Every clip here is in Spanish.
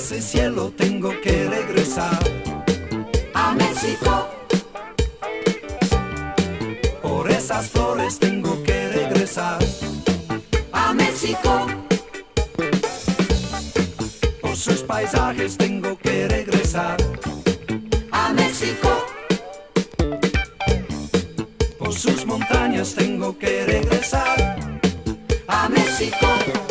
ese cielo tengo que regresar a México. Por esas flores tengo que regresar a México. Por sus paisajes tengo que regresar a México. Por sus montañas tengo que regresar a México.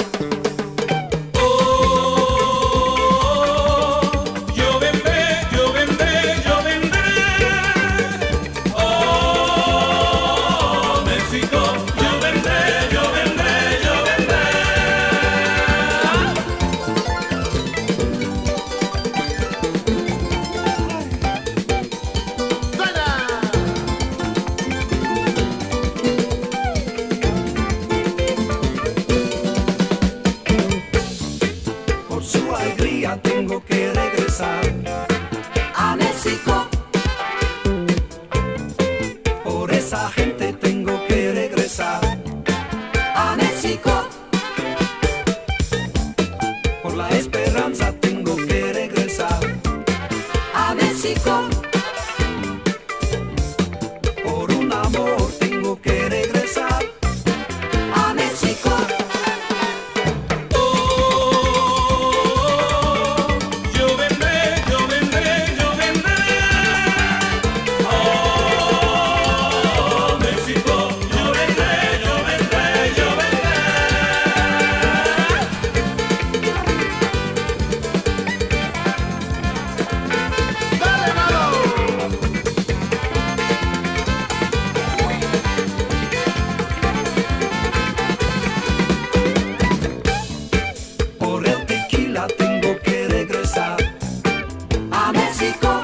Tengo que regresar a México. Por esa gente tengo que regresar a México. Por la esperanza tengo que regresar a México. Por un amor tengo que regresar a México. Tengo que regresar a México.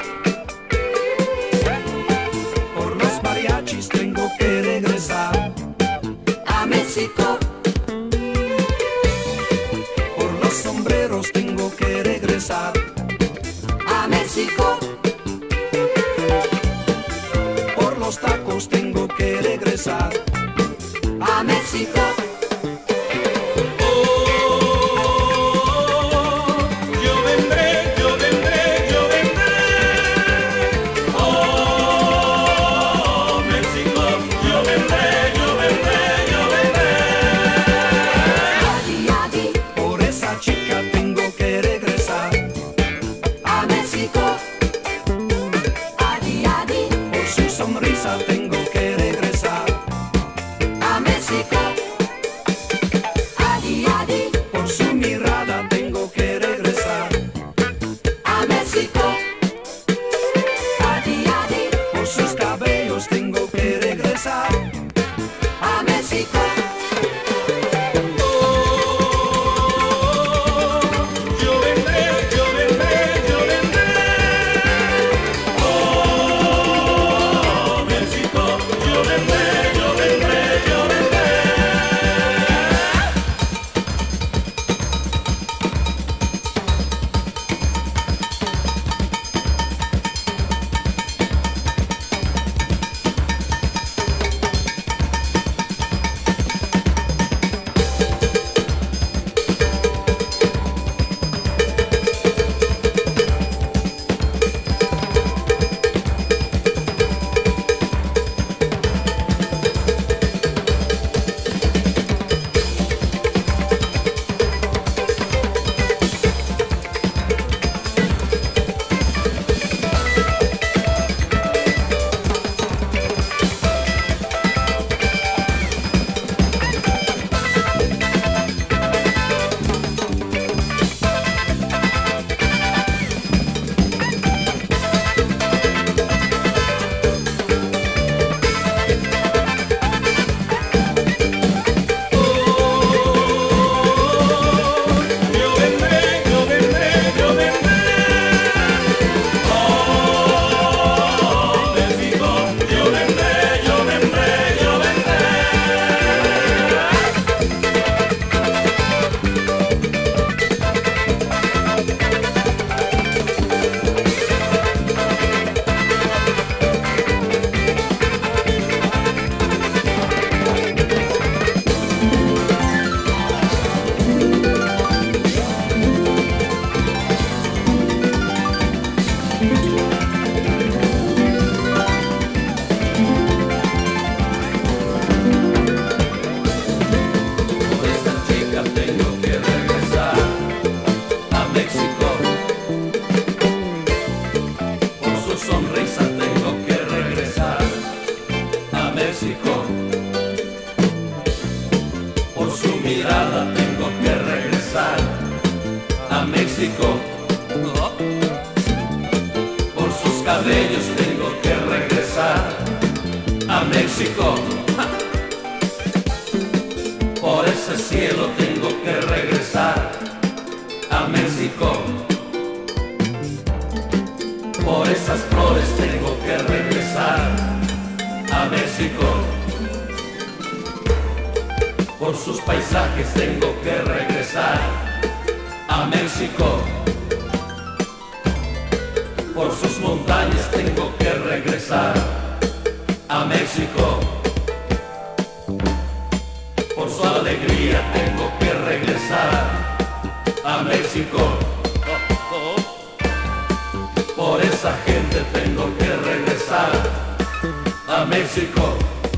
Por los mariachis tengo que regresar a México. Por los sombreros tengo que regresar a México. Por los tacos tengo que regresar a México. Sonrisa tengo que regresar a México. a México. Por sus cabellos tengo que regresar a México. Por ese cielo tengo que regresar a México. Por esas flores tengo que regresar a México. Por sus paisajes tengo que regresar a México. Por sus montañas tengo que regresar a México. Por su alegría tengo que regresar a México. Por esa gente tengo que regresar a México.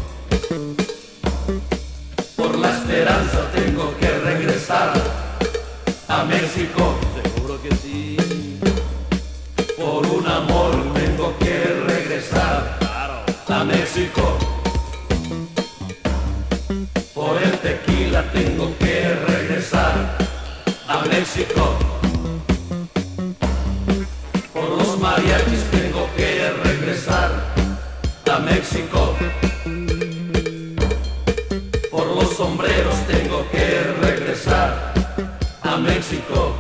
Por la esperanza tengo que regresar a México. Seguro que sí. Por un amor tengo que regresar a México. Por el tequila tengo que regresar a México. Por los mariachis tengo que regresar a México. Por los sombreros tengo que regresar a México.